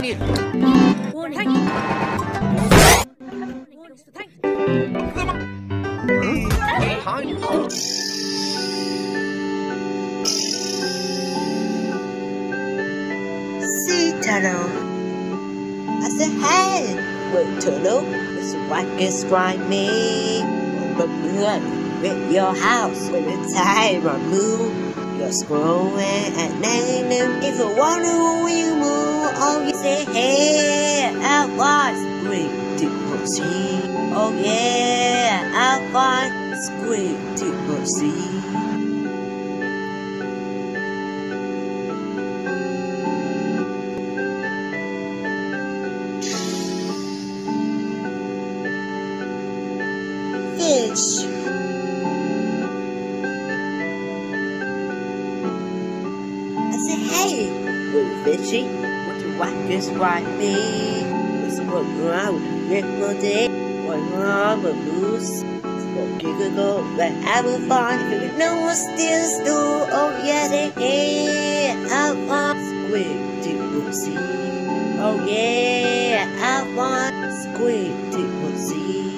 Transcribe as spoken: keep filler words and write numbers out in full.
tiny. Warning. Tiny. See, Turtle. I said, hey, wait, Turtle. It's wackest right me. But good with your house when it's time I move. You're scrolling at name if you wonder when you move. Oh, you say, hey, I was great to proceed. Oh, yeah, I was great to proceed. Fish. I said, hey, little fishy, what you want this right me? It's what around with a little day, what wrong with loose? What giggle, but having fun, if you know what's this do, oh yeah, they hey, I want squid to see. Oh yeah, I want squid to see.